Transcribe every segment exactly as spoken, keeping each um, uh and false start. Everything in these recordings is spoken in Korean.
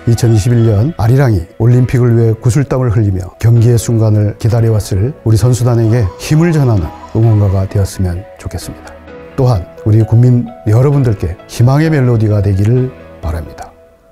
이천이십일 년 아리랑이 올림픽을 위해 구슬땀을 흘리며 경기의 순간을 기다려왔을 우리 선수단에게 힘을 전하는 응원가가 되었으면 좋겠습니다. 또한 우리 국민 여러분들께 희망의 멜로디가 되기를 바랍니다.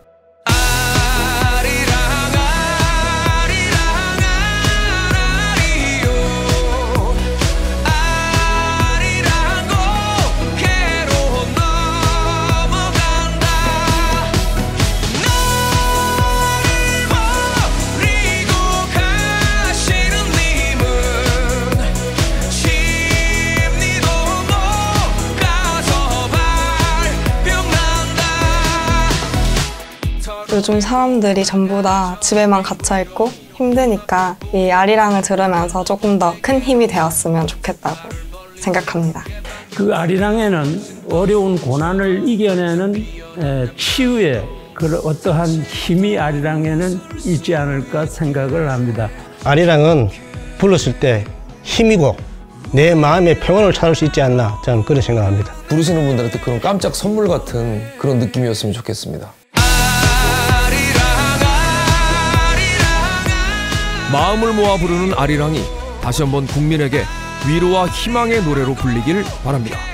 요즘 사람들이 전부 다 집에만 갇혀있고 힘드니까 이 아리랑을 들으면서 조금 더 큰 힘이 되었으면 좋겠다고 생각합니다. 그 아리랑에는 어려운 고난을 이겨내는 치유의 그 어떠한 힘이 아리랑에는 있지 않을까 생각을 합니다. 아리랑은 불렀을 때 힘이고 내 마음의 평온을 찾을 수 있지 않나 저는 그렇게 생각합니다. 부르시는 분들한테 그런 깜짝 선물 같은 그런 느낌이었으면 좋겠습니다. 마음을 모아 부르는 아리랑이 다시 한번 국민에게 위로와 희망의 노래로 불리길 바랍니다.